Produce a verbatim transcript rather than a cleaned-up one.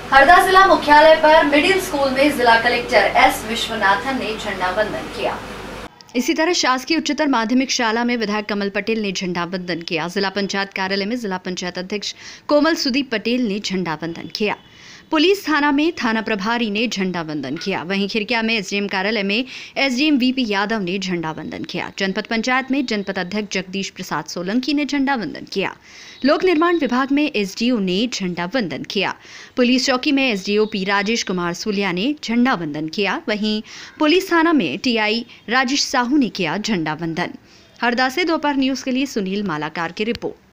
हरदा जिला मुख्यालय पर मिडिल स्कूल में जिला कलेक्टर एस विश्वनाथन ने झंडा वंदन किया। इसी तरह शासकीय उच्चतर माध्यमिक शाला में विधायक कमल पटेल ने झंडा वंदन किया। जिला पंचायत कार्यालय में जिला पंचायत अध्यक्ष कोमल सुदीप पटेल ने झंडा वंदन किया। पुलिस थाना में थाना प्रभारी ने झंडा वंदन किया। वहीं खिरकिया में एसडीएम कार्यालय में एसडीएम वीपी यादव ने झंडा वंदन किया। जनपद पंचायत में जनपद अध्यक्ष जगदीश प्रसाद सोलंकी ने झंडा वंदन किया। लोक निर्माण विभाग में एसडीओ ने झंडा वंदन किया। पुलिस चौकी में एसडीओ पी राजेश कुमार सुलिया ने झंडा वंदन किया। वहीं पुलिस थाना में टीआई राजेश साहू ने किया झंडा वंदन। हरदा से दोपहर न्यूज के लिए सुनील मालाकार की रिपोर्ट।